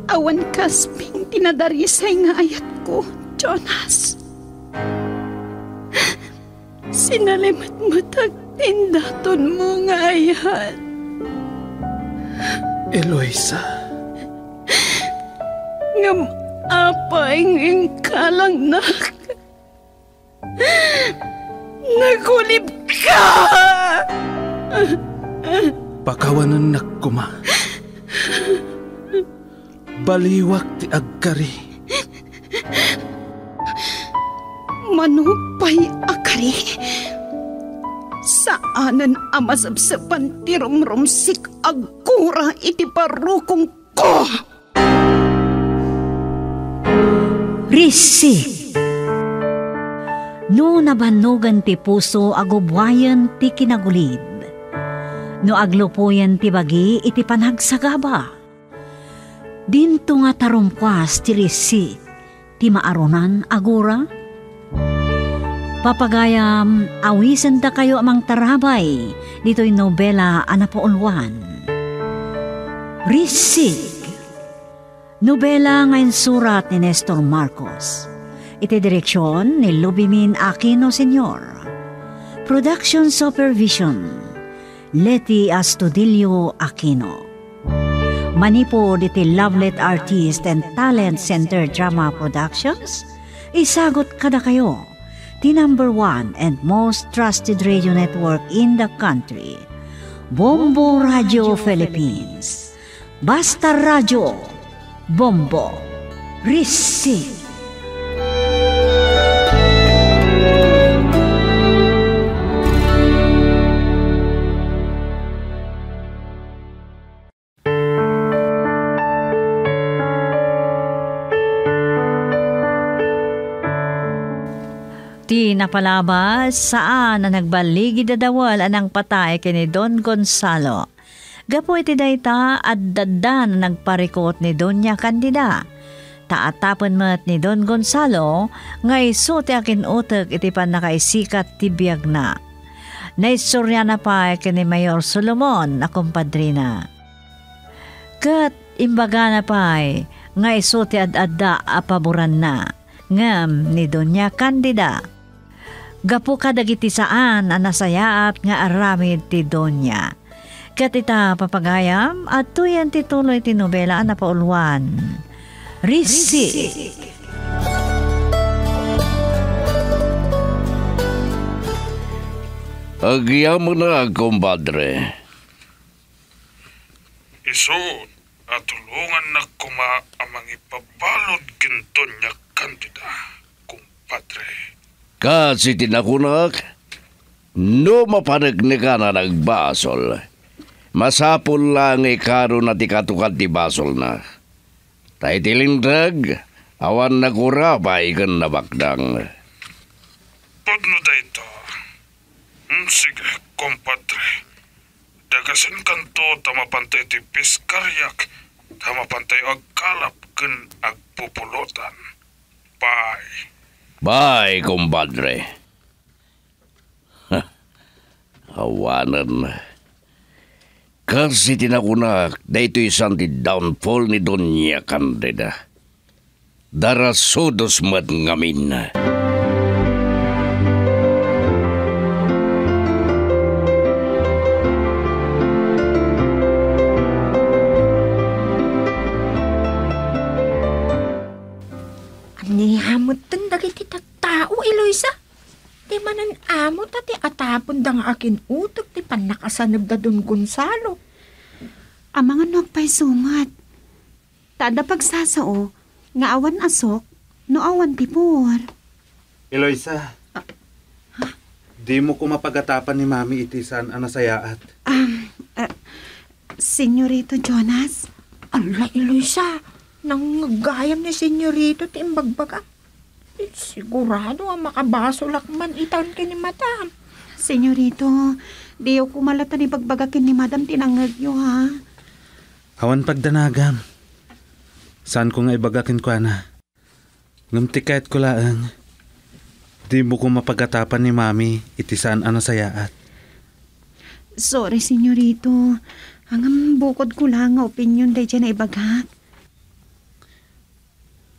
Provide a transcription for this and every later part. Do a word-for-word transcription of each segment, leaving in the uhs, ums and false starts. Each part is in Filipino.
awan kasping tinadarisay nga ayat ko, Jonas. Sinalimat matag tindaton mo nga ayat. Eloisa. Ngam apay ng kalang nak. Nagulib ka! Pakawanan nak kuma. Baliwak ti agkari. Manupay akari. Saanan amasabsapan ti rumrumsik agkura iti parukong ko. Risik. No nabanugan ti puso agubwayan ti kinagulid. No aglupuyan ti bagi iti panagsagaba. Dinto nga tarumpwas ti risi ti maarunan agura. Papagayam awisen da kayo amang tarabay dito'y nobela anapaulwan. Risik. Nobela ngayon surat ni Nestor Marcos. Iti direksyon ni Lubimin Aquino Senior Production Supervision Leti Astudillo Aquino. Manipod iti Lovelet Artist and Talent Center Drama Productions. Isagot kada kayo the number one and most trusted radio network in the country, Bombo Radio Philippines. Basta Radio Bombo Risik. Ti napalabas saan na nagbaligi dadawal anang patay kini Don Gonzalo. Gapo iti dayta at dadda na nagparikot ni Doña Candida. Taatapon mat ni Don Gonzalo nga iso ti akin utek iti pan nakaisikat ti biyag na. Naisurya na pa kini Mayor Solomon na kumpadrina. Kat imbaga na pa nga iso ti ad-adda apaboran na ngam ni Doña Candida. Gapu kadagiti saan anasayaat nga aramid ti Donya. Katita papagayam at tuyan tituloy ti nobela na paulwan. Risi. Agya mo na, kumpadre. Isod at tulungan na kuma amang ipabalod ginto niya kandida, kumpadre. Kasi tinakunak, no mapanagnika na nagbasol. Masapul lang ikaro na tikatukat ti basol na. Tay tilindag, awan nakurabay kan nabakdang. Pagno dayto, hmm, sige, kompadre. Dagasin kanto tamapantay ti piskaryak, tamapantay agkalap kan agpupulotan. Bye. Bye, kumpadre. Awanan. Kasi tinakunak, da ito isang ti downfall ni Doña Candida. Darasudos mat ngamin. Anihamot tan dagiti tattao, Eloisa. Di manan amot at atapon da nga akin utok ti panakasanab da Don Gonzalo. Amang ano pa'y sumat. Tada pagsasao, nga awan asok, no awan tipor. Eloisa, ah, huh? Di mo ko mapagatapan ni Mami itisan anasayaat. Um, uh, Senyorito Jonas? Ala, Eloisa, nanggayam ni Senyorito ti imbagbaga. Eh, sigurado ang makabasolak man itan ka ni Madam. Senyorito, di ako malata ni bagbagakin ni Madam tinangagyo ha. Awan pagdanagam. Saan ko nga ibagakin ko na? Ngamtikait ko laang. Di mo ko mapagatapan ni Mami itisan anasayaat. Sorry, senyorito. Hanggang bukod ko lang nga opinion day dyan na ibagak.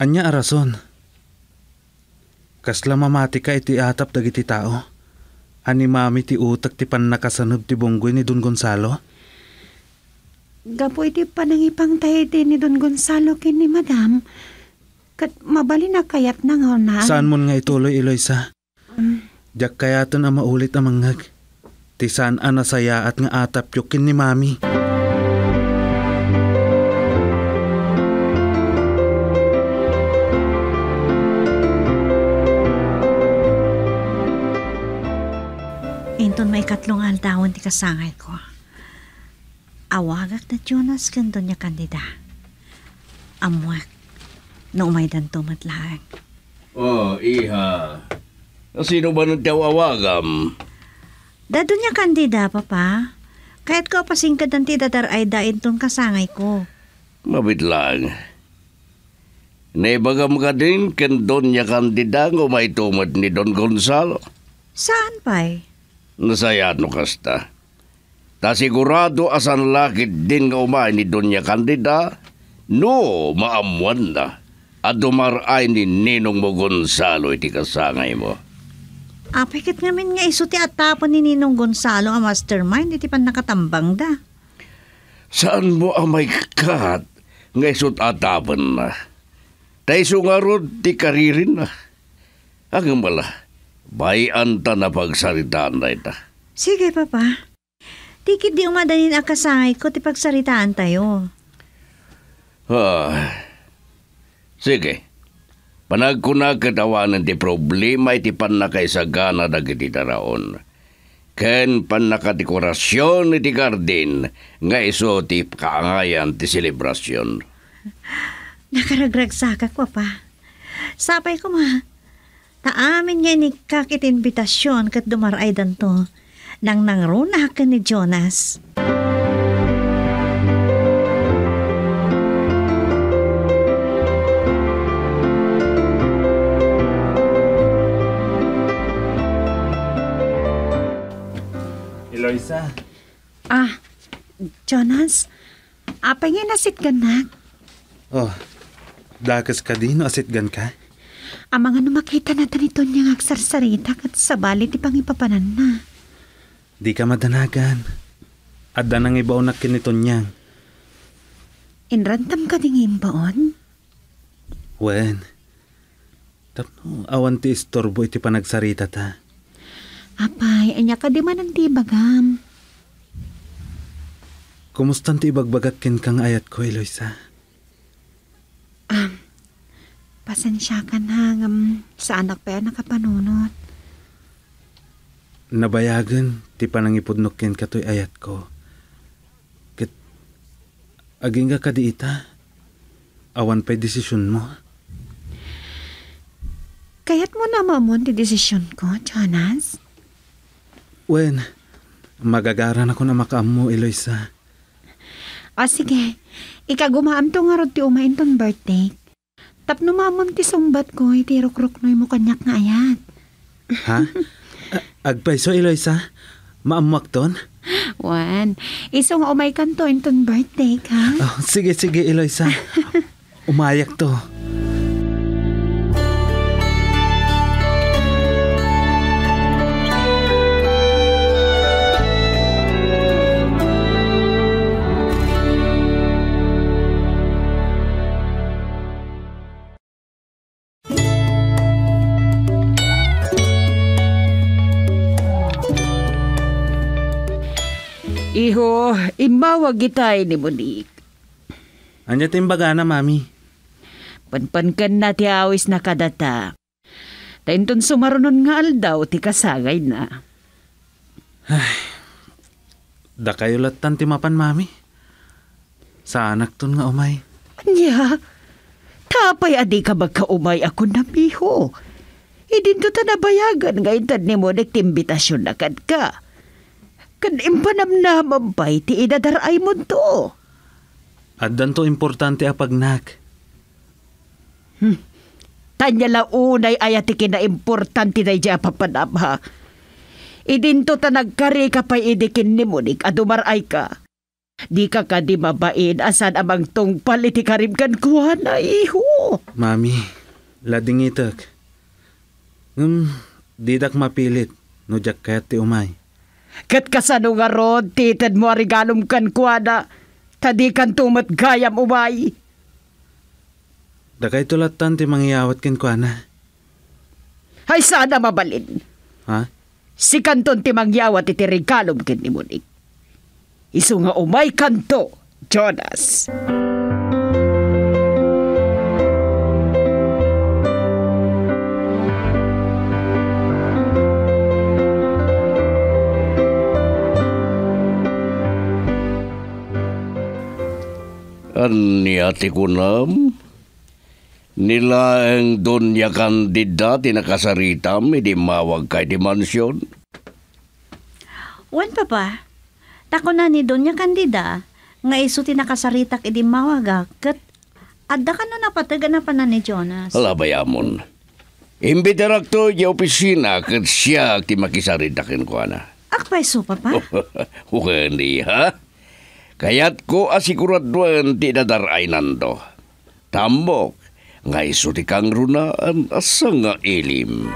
Anya arason. Kasla mamati ka iti atap dagiti tao. Ani mami ti utak ti panakasanub ti bunggoy ni Don Gonzalo. Gapo iti panangipang tayo din ni Don Gonzalo kin ni Madam. Kat mabali na kayat na nga na. Saan mo nga ituloy, Eloisa? Um, Diyak kayaton ang maulit ang mangag. Ti saan anasaya at nga atap yukin ni mami. Inton may katlong aldawon ti kasangay ko. Awagak na Jonas ganto niya kandida. Amwak, no may danto matlaang. Oh, iha. Sino ba nang tiyawawagam? Dado niya kandida, papa. Kahit ko pasingkad ang tidadar ay dain tong kasangay ko. Mabit lang. Naibagam ka din kan Don niya kandida ng may tumad ni Don Gonzalo. Saan pa'y? Nasayat no kasta. Ta sigurado asan lakit din nga umay ni Doña Candida, no maamuan na. At dumaray ni Ninong mo Gonzalo iti kasangay mo. Apikit ngamin nga iso ti atapon ni Ninong Gonzalo ang mastermind iti pan nakatambang da. Saan mo amay kat nga isot atapon na? Taiso nga rod ti karirin na. Ang mala. Bayan ta na pagsaritaan na ita. Sige, papa. Tikit di umadanin ang kasangay ko ti pagsaritaan tayo. Ah, sige. Panagkunag katawanan ti problema iti panakaisagana dagiti taraon. Ken panakatikurasyon iti garden nga iso ti kaangayan ti selebrasyon. Nakaragragsakak, papa. Sapay ko ma. Taamin nga ni kakit invitasyon kat dumaray danto nang nangruna ka ni Jonas. Eloisa. Ah, Jonas, apay nga nasit ganak? Oh, dakas ka din o asitgan ka? Ang mga numakita natin ito niyang agsarsarita at sabali ti pangipapanan na. Di ka madanagan. At danang ibaw na kinito niyang. Inrantam ka ding imbaon? Wen. Tapno, awan ti istorbo iti panagsarita ta. Apay, anya ka di man ang tibagam. Kumustan ti ibagbagat kin kang ayat ko, Eloisa? Ah, pasensya ka na um, sa anak pa nakapanunot. Nabayagan, ti panangipudnok kin katoy ayat ko. Kit, aging ka di ita, awan pa'y desisyon mo. Kaya't mo na mamon ti desisyon ko, Jonas? Wen, magagaran ako na makaam mo, Eloisa. O sige, ikagumaam to nga rod ti umain ton birthday. Tapno mamon ti sumbat ko, iti rukruk-noy mo kanyak nga ayat. Ha? Agpaiso, Eloisa? Maamuak ton? Wan, iso nga umay kanto inton birthday ka. Oh, sige, sige, Eloisa. Umayak to. Iho, imawag itay ni Monique. Anya timbaga na, mami. Panpankan na ti awis na kadata. Tainton sumarunon nga aldaw ti kasagay na. Ay, da kayo latan ti mapan, mami. Sa anak ton nga umay. Anya, tapay adi ka magkaumay ako na miho. Idin to ta nabayagan nga intad ni Monique ti imbitasyon na kad ka. Kan impanamnamam pa'y ti idadaray mo to. At danto importante apagnak. Hmm. Tanya la unay ayati kina importante na iya papanam ha. Idinto ta nagkari ka pa'y idikin ni Monique at dumaray ka. Di ka ka di mabain asan amang tong paliti karim kan kuha na iho. Mami, lading itak. Um, didak mapilit, no jak kayat ti umay. Kat kasano nga rod, titad mo arigalom kan kuha na, tadi kan tumat gayam umay. Dakay tulatan ti mangyawat kin kuha na. Ay sana mabalin. Ha? Si kanton ti mangyawat iti regalom kin ni Munik. Isu nga umay kanto, Jonas. Ani ati kunam, nila ang Donya Candida tinakasaritam, hindi mawag kay di mansyon. Wan pa ba? Tako na ni Donya Candida, nga iso tinakasaritak idi mawaga, kat adda ka na napataga na pa na ni Jonas. Alabayamon. Imbitarak to yung opisina kat siya ti makisaritakin ko na. Akpay so, papa? Hindi ha? Kaya't ko asiguraduan ti dadaray nando. Tambok, nga iso ti kang runaan asa nga ilim.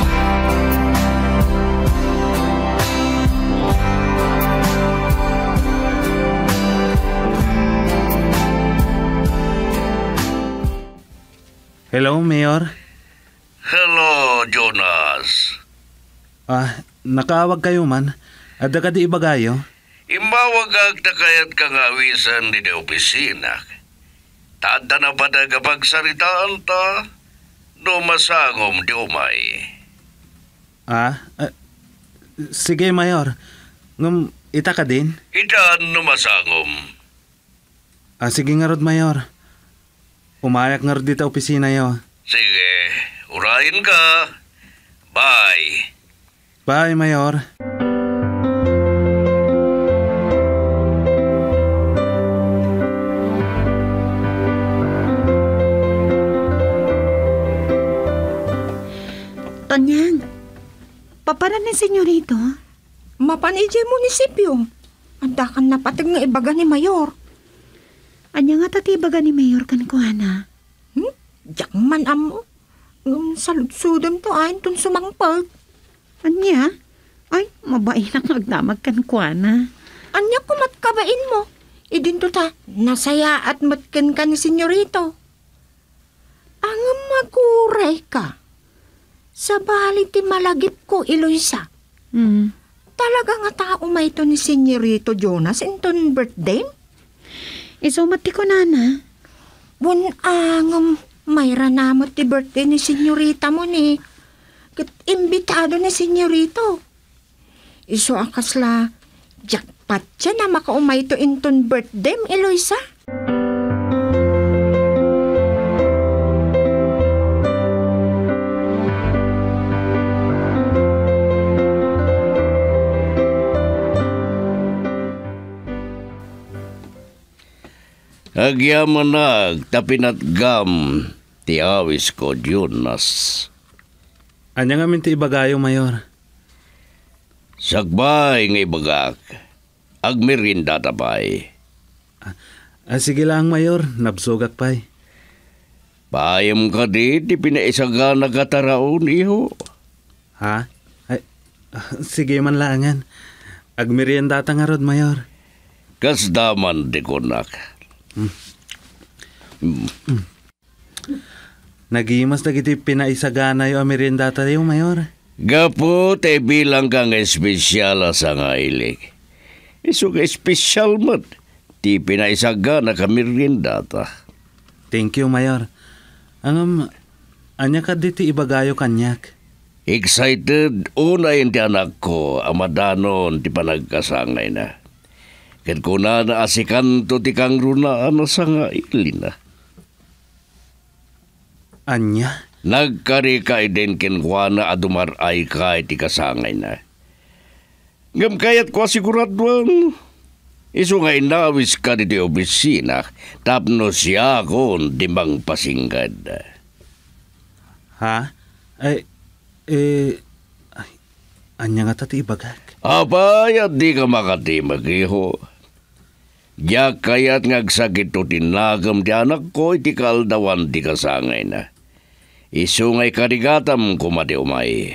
Hello, Mayor. Hello, Jonas. Ah, nakaawag kayo man. Adda ka di ibagayo. Imawag ag takayat kang awisan di de opisina. Tanda na pa na kapagsaritaan ta, dumasangom di umay. Ah, ah sige, Mayor. Ngum, ita ka din? Itaan numasangom. Ah, sige nga rod, Mayor. Umayak nga rod dito opisina yo. Sige, urahin ka. Bye. Bye, Mayor. Tanyang, paparan ni senyorito? Mapanijay munisipyo. Anda kan napatag nga ibaga ni Mayor. Anya nga tatibaga ni Mayor kan kuhana? Hmm? Diyak man amo. Um, saludsudam to ayon ton sumangpag. Anya? Ay, mabait na nagdamag kan kuhana. Anya kumat kabain mo. Idin to ta, nasaya at matkan ka ni senyorito. Ang maguray ka. Sa bali ti malagip ko, Eloisa. Hmm. Talaga nga tao may ito ni senyorito Jonas inton birthday? Isumati ko nana. Bun ang mayra namot ti birthday ni senyorita mo ni. Kit imbitado ni senyorito. Iso akasla, jackpot siya na makaumay to inton birthday, Eloisa. Agyaman nag tapinat gam ti awis ko Jonas. Anya nga minti ibagayo, Mayor. Sagbay nga ibagak. Agmerinda tapay. Ah, sige lang, Mayor. Nabsugak pa'y. Payam ka di, di pinaisaga na kataraon, iho. Ha? Ay, ah, sige man langan. Agmerienda ta nga rod, Mayor. Kasdaman di ko nak. Hmm. Mm. Nagimas na kiti pinaisagana yung merienda tayo, Mayor. Gapo, te bilang kang espesyal sa nga ilig. Iso ka espesyal mat. Ti pinaisagana ka merienda ta. Thank you, Mayor. Ang um, anya ka diti ibagayo kanyak. Excited, una yung ti anak ko, amadanon ti panagkasangay na. Ken kuna na asikan to ti kang runaan sa nga ilina. Anya? Nagkari ka iden ken kuana adumar ay ka ti kasangay na. Ngam kayat ko siguraduan. Iso nga inawis ka di opisina, tapno siya kon dimang pasinggad. Ha? Ay, eh, ay, anya nga tati ibagak. Abay, at di ka makatimag, iho. Ya kayat ngagsakit to tinagam ti anak ko iti kaldawan ti kasangay na. Isungay karigatam kumadi umay.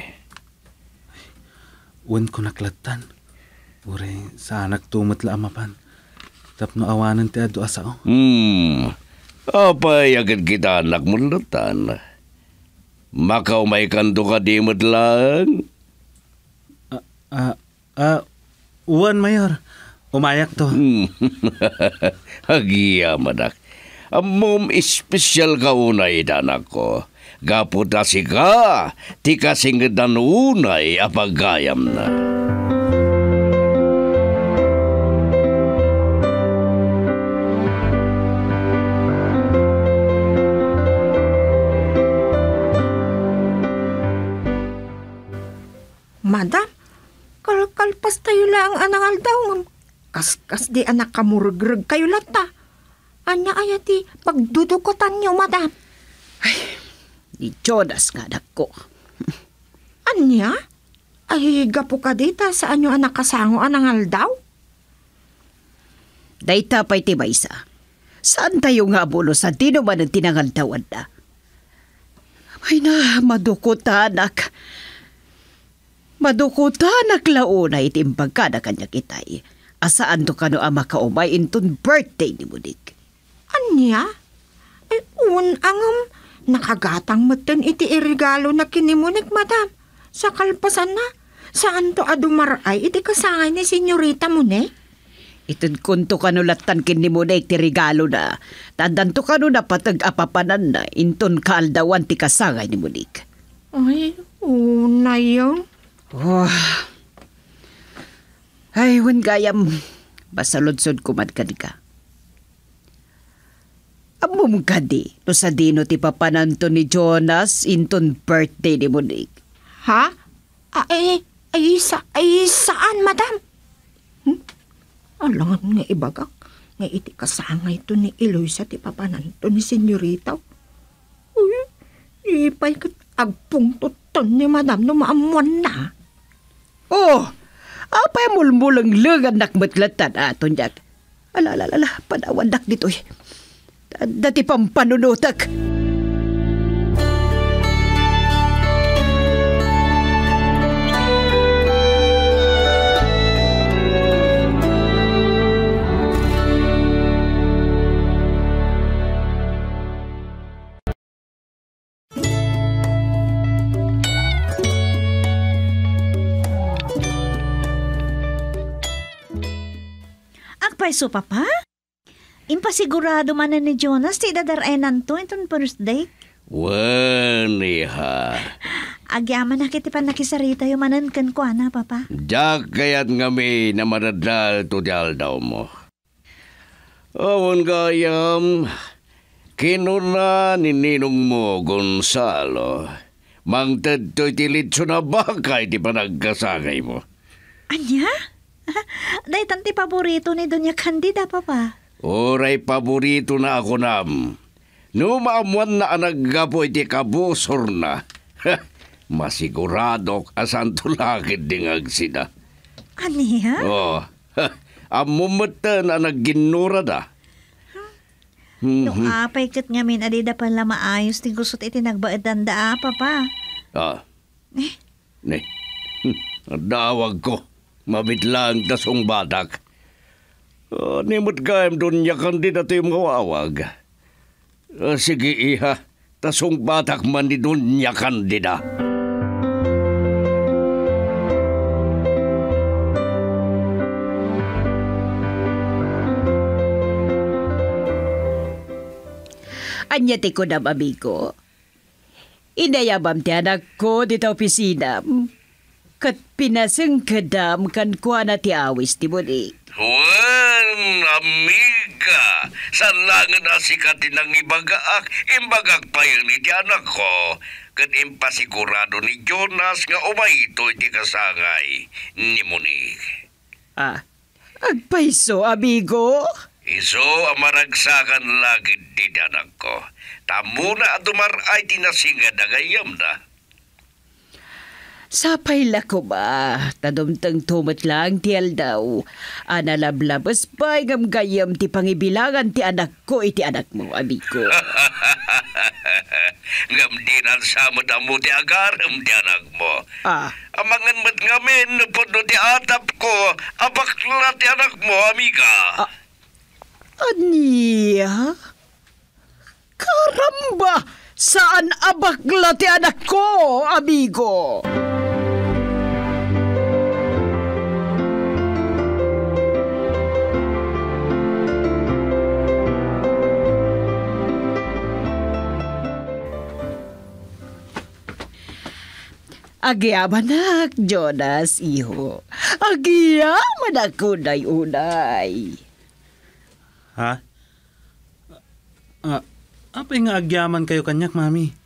Wan ko naklatan. Ure, sa anak tumat la amapan. Tapno awanan ti adu asao. Hmm, apay agad kita anak mo latan. Makaw may kanto ka di lang. Ah, ah, uwan mayor. Umayak to. Hmm. Hagiya manak. Amom espesyal ka unay danak ko. Gaputa si ka, ti kasinggedan unay apagayam na. Madam, kalkalpas tayo lang anangal daw. Kaskas di anak kamurgreg kayo lata. Anya ayati pagdudukotan niyo, madam. Ni Jonas nga dako. Anya? Ay, gapo ka dita sa anyo anak kasango anangal daw? Dayta pa'y tibaysa. Saan tayo nga bulo sa dino man ang tinangaltawan na? Ay na, madukutanak. Madukutanak launa itimbag ka na kanya kitay. Asaan to ka no ama kaumay inton birthday ni Mudik? Anya? Ay, un angam. Nakagatang matan iti irigalo na kinimunik, madam. Sa kalpasan na. Saan to adumaray iti kasangay ni senyorita mo ne? Itun kunto kanulatan kinimunik ti regalo na. Tandan to kanu na patag-apapanan na inton kaaldawan ti kasangay ni Mudik. Ay, una yun. Oh. Ay, wan gayam. Basaludsod kumad ka di ka. Amom ka di, no sa dino ti papananto ni Jonas inton birthday ni Monique. Ha? Ay, ay, sa, ay, saan, madam? Hmm? Alangan nga ibagak. Nga iti kasangay to ni Eloisa ti papananto ni senyorita. Uy, ipay kat agpungtuton ni madam no maamuan na. Oh, apay mulmulang lengan nakmatlatan aton yak. Alalalala, panawandak dito'y. Dati pang panunutak. Agpaiso, papa? Impasigurado man na ni Jonas ti dadaraenan to itong birthday. Wani ha. Agyaman na kiti pa nakisarita yung manan kan ko, ana, papa. Jak kayat ngami na maradal to dial daw mo. Awan gayam, kinuna ni ninong mo, Gonzalo. Mangtad to'y tilitso na bakay di pa nagkasagay mo. Anya? Day tanti paborito ni Doña Candida, papa. Oray paborito na ako nam. No maamuan na anaggapo iti kabusor na. Masigurado asan tulakid dingag sida. Aniya? Oh, amumatan na nagginura da. Nung apay kat ngamin adida pala maayos ti gusot iti nagbaadan da, papa. Ah. Eh? Ne. Dawag ko. Mabitlang tasong batak. Uh, nimot kayam doon niya Candida tayo mawawag. Uh, sige iha, tasong batak man ni doon niya Candida. Anyati ko na, amigo. Inayabam ti anak ko dito opisina. Kat pinasang kadam kan kuha na ti awis ti Monique. Wen, amiga, saan lang na si katinang ibagaak, imbagak pa yun iti anak ko. Kat impasigurado ni Jonas nga umayto iti kasangay ni Monique. Ah, agpaiso, amigo. Iso amaragsakan lagi di anak ko. Tamo na at dumaray tinasinga dagayam na. Sapay la ko ba? Tadumtang tumat lang ti aldaw. Analablabas pa ngam gayam ti pangibilangan ti anak ko iti anak mo, amigo. Ngam dinan sa mo ti agaram ti anak mo. Ah, Amangan mat ngamin napod no ti atap ko, abakla ti anak mo, amiga. aniya? Karamba! Saan abakla ti anak ko, amigo? Agyaman nak, Jonas, iho. Agyaman ako unay-unay. Ha? Ah, apay nga agyaman kayo kanyak, mami?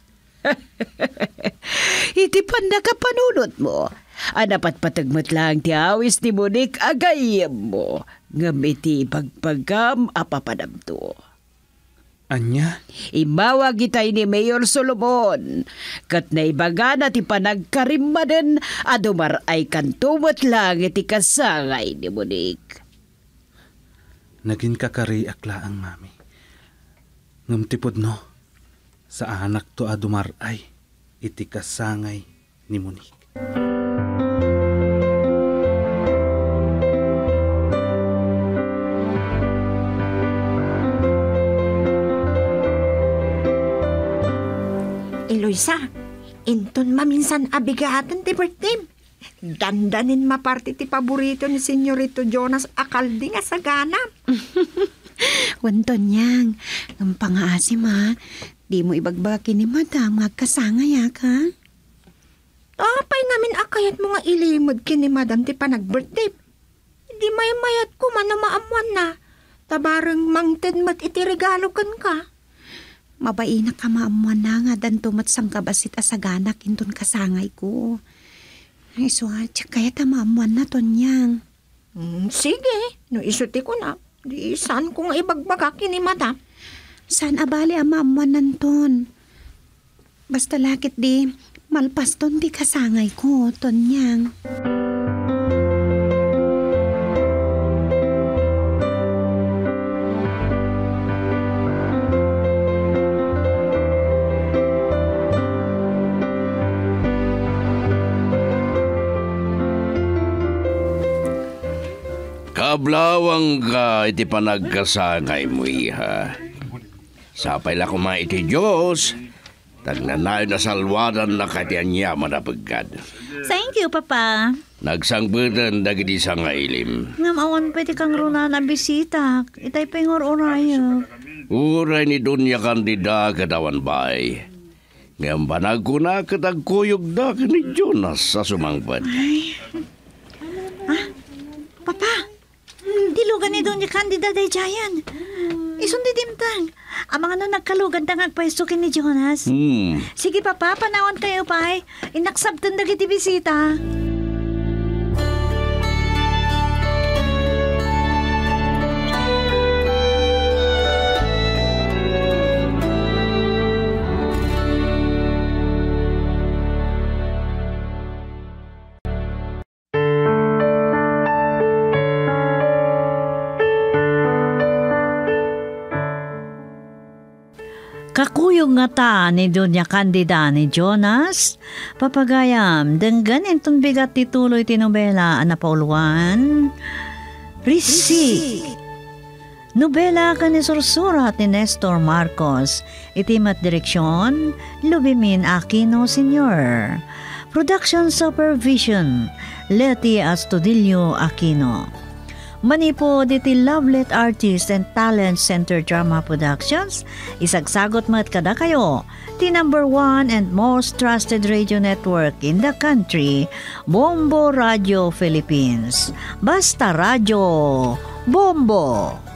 Iti pan nakapanunot mo. Anapat patagmat lang ti awis ni Monique agayam mo. Ngam iti pagpagam apapadam to. Anya? Imawag itay ni Mayor Solomon. Kat na ibaga na ti panagkarimmaden adumar ay kantumot lang iti kasangay ni Monique. Naging kakariak laang, mami. Ngamtipod no, sa anak to adumar ay iti kasangay ni Monique. Eloisa, inton maminsan abigatan ti birthday. Dandanin maparti ti paborito ni Senyorito Jonas Akaldi nga sagana. Wanton yang, ang pangaasim ha. Di mo ibagbakin ni madam, magkasangay ka. Apay namin akayat mo nga ilimod kini madam ti panag-birthday. Di may mayat ko man na maamuan na. Tabarang mangted mat iti regalo kan ka. Mabai na ka maamuan na nga dan tumat sang kabasit asagana kinton kasangay ko. Ay so ha, kaya ta maamuan na ton yang. Hmm, sige, no isuti ko na. Di saan ko nga ibagbaga kini madam. Saan abali ang maamuan nanton? Basta lakit di, malpas ton di kasangay ko, ton yang. Kablawang ka iti panagkasangay mo, iha. Sapay la kuma iti Diyos, tagnanayo na salwadan na katiyan niya manapagkad. Thank you, Papa. Nagsangbutan dagiti sa ngailim. Ngam awan pwede kang runa na bisita. Itay pengor orayo. Uray ni Dunya Candida katawan bay. Ngam banag ko na katagkuyog da ni Jonas sa sumangpad. Papa, dilugan ni Doña Candida day Jayan. Isundi dimtang. Ang mga nung nagkalugan na ngagpaistukin ni Jonas. Hmm. Sige, Papa, panahon tayo, pay. Inaksabtan na kiti bisita. Kakuyog nga ta ni Doña Candida ni Jonas, papagayam, denggan intong bigat tituloy ti nobela ang napauluan. Risik. Nobela ka ni sursurat ni Nestor Marcos, itimat direksyon, Lubimin Aquino Senior Production Supervision, Leti Astudillo Aquino. Manipo diti Lovelet Artist and Talent Center Drama Productions, isagsagot mat kada kayo, the number one and most trusted radio network in the country, Bombo Radio Philippines. Basta Radio, Bombo!